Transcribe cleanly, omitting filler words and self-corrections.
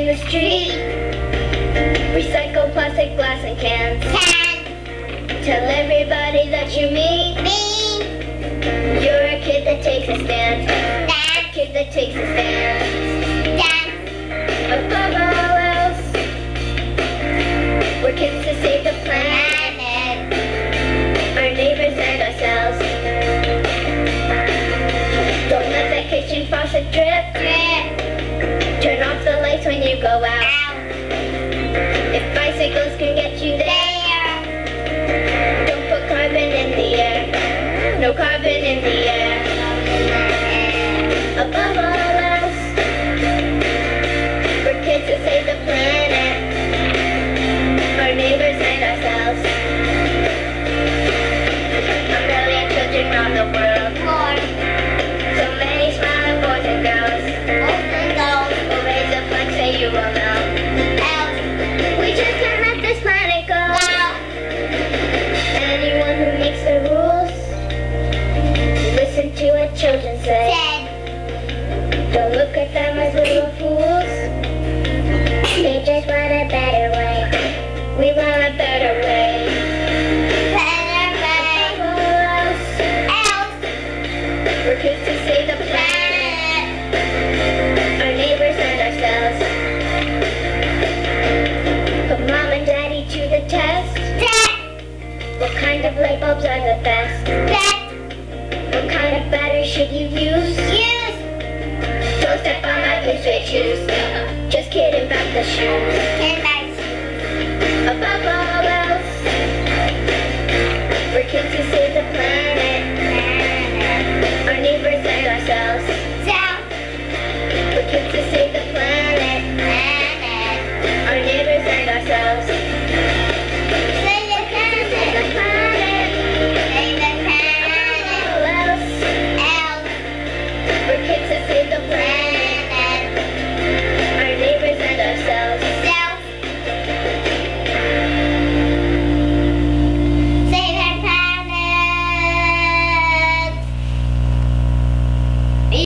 the street. Recycle plastic, glass, and cans. Tell everybody that you meet. You're a kid that takes a stand. A kid that takes a stand. Above all else, we're kids to save the planet, our neighbors and ourselves. Don't let the kitchen faucet drip. Turn off the lights when you go out. If bicycles can get you there, don't put carbon in the air. No carbon in the air. Above all else, we're kids to save the planet, our neighbors and ourselves. A million children around the world. So many smiling boys and girls. We'll raise a flag, say you will know. We just can't let this planet go. Anyone who makes the rules, listen to what children say. Don't look at them as little fools. They just want a better way. We want a better way. We're kids to save the planet, our neighbors and ourselves. Put mom and daddy to the test. What kind of light bulbs are the best? What kind of battery should you use? Don't step on my blue suede shoes. Just kidding about the shoes. Above all else, we're kids to save the planet,